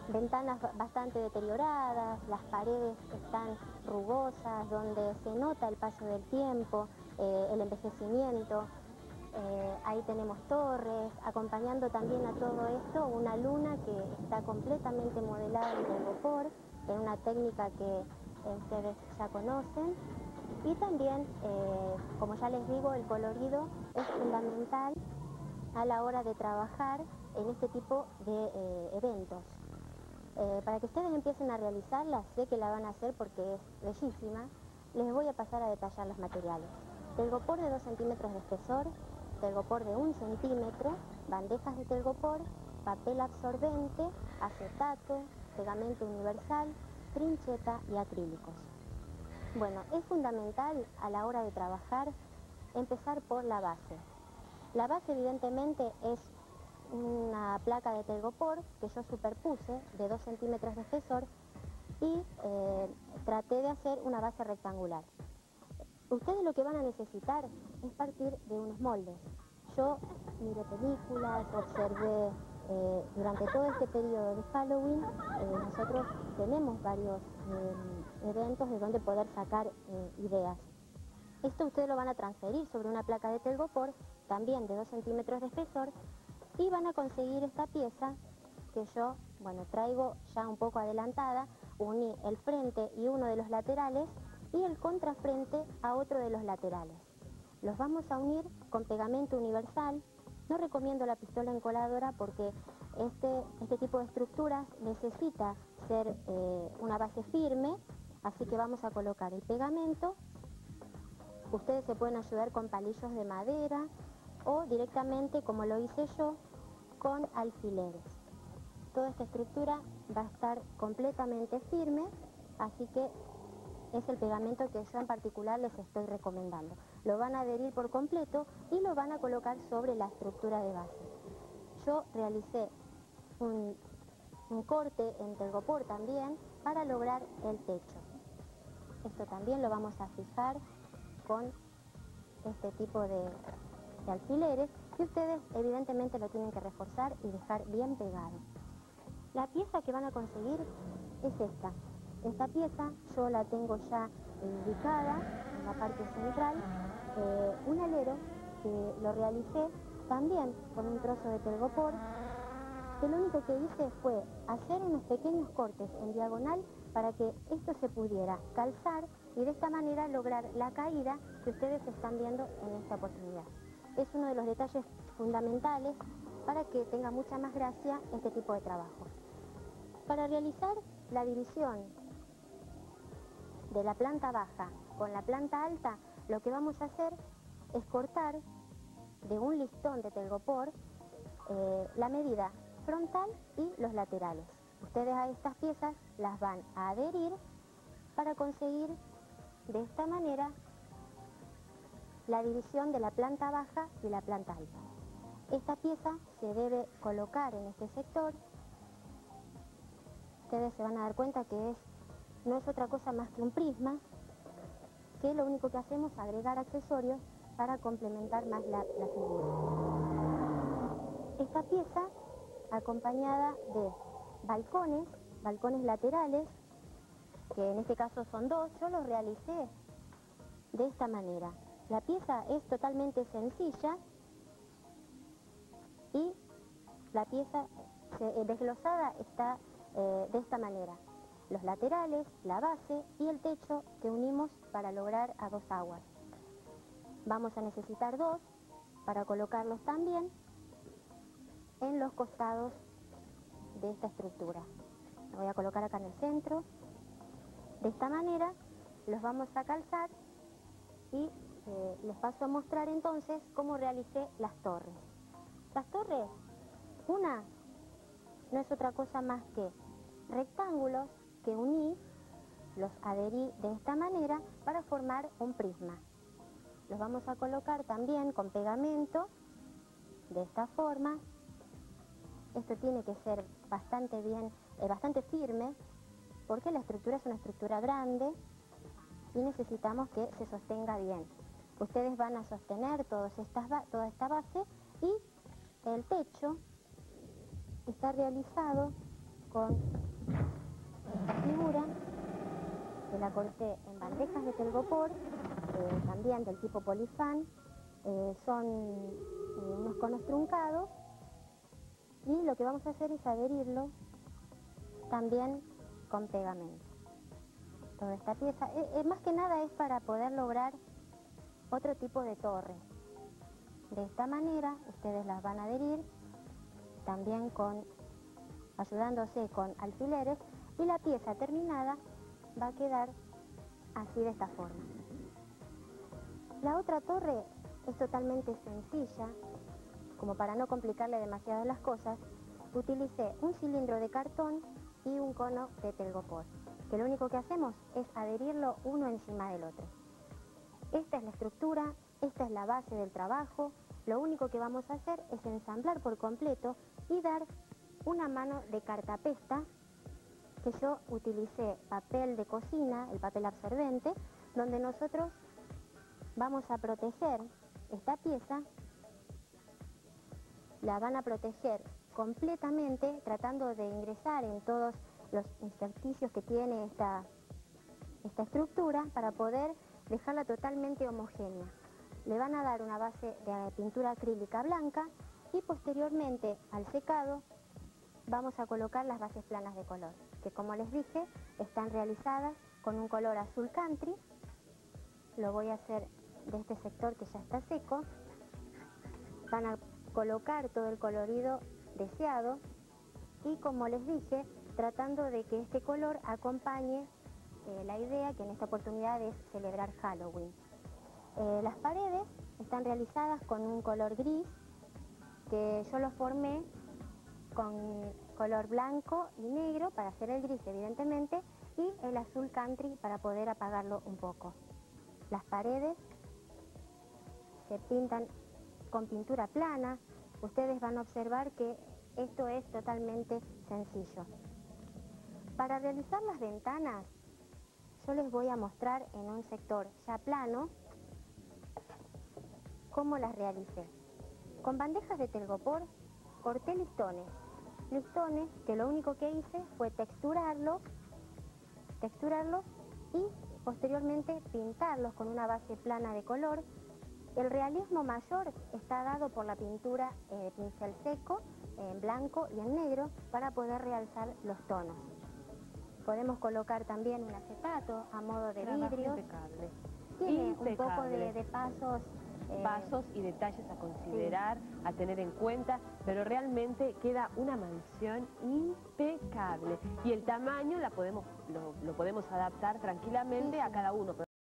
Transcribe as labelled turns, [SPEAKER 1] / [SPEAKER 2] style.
[SPEAKER 1] ventanas bastante deterioradas, las paredes están rugosas, donde se nota el paso del tiempo, el envejecimiento. Ahí tenemos torres, acompañando también a todo esto una luna que está completamente modelada en telgopor, en una técnica que ustedes ya conocen. Y también, como ya les digo, el colorido es fundamental a la hora de trabajar en este tipo de eventos. Para que ustedes empiecen a realizarla, sé que la van a hacer porque es bellísima, les voy a pasar a detallar los materiales. Telgopor de 2 centímetros de espesor, telgopor de 1 centímetro, bandejas de telgopor, papel absorbente, acetato, pegamento universal, trincheta y acrílicos. Bueno, es fundamental a la hora de trabajar empezar por la base. La base evidentemente es una placa de telgopor que yo superpuse de 2 centímetros de espesor y traté de hacer una base rectangular. Ustedes lo que van a necesitar es partir de unos moldes. Yo miré películas, observé durante todo este periodo de Halloween, nosotros tenemos varios eventos de donde poder sacar ideas. Esto ustedes lo van a transferir sobre una placa de telgopor, también de 2 centímetros de espesor, y van a conseguir esta pieza que yo, bueno, traigo ya un poco adelantada, uní el frente y uno de los laterales y el contrafrente a otro de los laterales. Los vamos a unir con pegamento universal. No recomiendo la pistola encoladora porque este tipo de estructuras necesita ser una base firme, así que vamos a colocar el pegamento. Ustedes se pueden ayudar con palillos de madera o directamente, como lo hice yo, con alfileres. Toda esta estructura va a estar completamente firme, así que es el pegamento que yo en particular les estoy recomendando. Lo van a adherir por completo y lo van a colocar sobre la estructura de base. Yo realicé un corte en telgopor también para lograr el techo. Esto también lo vamos a fijar con este tipo de alfileres y ustedes evidentemente lo tienen que reforzar y dejar bien pegado. La pieza que van a conseguir es esta. Esta pieza yo la tengo ya ubicada en la parte central, un alero que lo realicé también con un trozo de telgopor, que lo único que hice fue hacer unos pequeños cortes en diagonal para que esto se pudiera calzar y de esta manera lograr la caída que ustedes están viendo en esta oportunidad. Es uno de los detalles fundamentales para que tenga mucha más gracia este tipo de trabajo. Para realizar la división de la planta baja con la planta alta, lo que vamos a hacer es cortar de un listón de telgopor la medida frontal y los laterales. Ustedes a estas piezas las van a adherir para conseguir de esta manera la división de la planta baja y la planta alta. Esta pieza se debe colocar en este sector. Ustedes se van a dar cuenta que no es otra cosa más que un prisma, que lo único que hacemos es agregar accesorios para complementar más la figura. Esta pieza acompañada de balcones laterales, que en este caso son 2, yo los realicé de esta manera. La pieza es totalmente sencilla y la pieza desglosada está de esta manera. Los laterales, la base y el techo que unimos para lograr a 2 aguas. Vamos a necesitar 2 para colocarlos también en los costados de esta estructura. Lo voy a colocar acá en el centro. De esta manera los vamos a calzar y les paso a mostrar entonces cómo realicé las torres. Las torres, una no es otra cosa más que rectángulos que uní, los adherí de esta manera para formar un prisma. Los vamos a colocar también con pegamento de esta forma. Esto tiene que ser bastante firme, porque la estructura es una estructura grande y necesitamos que se sostenga bien. Ustedes van a sostener toda esta base y el techo está realizado con esta figura, que la corté en bandejas de telgopor, también del tipo polifán. Son unos conos truncados, y lo que vamos a hacer es adherirlo también con pegamento. Toda esta pieza, más que nada es para poder lograr otro tipo de torre. De esta manera ustedes las van a adherir también ayudándose con alfileres, y la pieza terminada va a quedar así, de esta forma. La otra torre es totalmente sencilla, como para no complicarle demasiado las cosas. Utilicé un cilindro de cartón y un cono de telgopor, que lo único que hacemos es adherirlo uno encima del otro. Esta es la estructura, esta es la base del trabajo. Lo único que vamos a hacer es ensamblar por completo y dar una mano de cartapesta, que yo utilicé papel de cocina, el papel absorbente, donde nosotros vamos a proteger esta pieza. La van a proteger completamente, tratando de ingresar en todos los intersticios que tiene esta estructura, para poder dejarla totalmente homogénea. Le van a dar una base de pintura acrílica blanca, y posteriormente al secado vamos a colocar las bases planas de color, que como les dije están realizadas con un color azul country. Lo voy a hacer de este sector que ya está seco. Van a colocar todo el colorido deseado, y como les dije, tratando de que este color acompañe la idea, que en esta oportunidad es celebrar Halloween. Las paredes están realizadas con un color gris, que yo lo formé con color blanco y negro para hacer el gris evidentemente, y el azul country para poder apagarlo un poco. Las paredes se pintan con pintura plana. Ustedes van a observar que esto es totalmente sencillo. Para realizar las ventanas, yo les voy a mostrar en un sector ya plano cómo las realicé. Con bandejas de telgopor corté listones que lo único que hice fue texturarlos y posteriormente pintarlos con una base plana de color. El realismo mayor está dado por la pintura de pincel seco, en blanco y en negro, para poder realzar los tonos. Podemos colocar también un acetato a modo de vidrio.
[SPEAKER 2] Impecable.
[SPEAKER 1] Tiene
[SPEAKER 2] Impecable.
[SPEAKER 1] un poco de pasos.
[SPEAKER 2] Pasos y detalles a considerar, sí, a tener en cuenta, pero realmente queda una mansión impecable. Y el tamaño lo podemos adaptar tranquilamente, sí, a cada uno.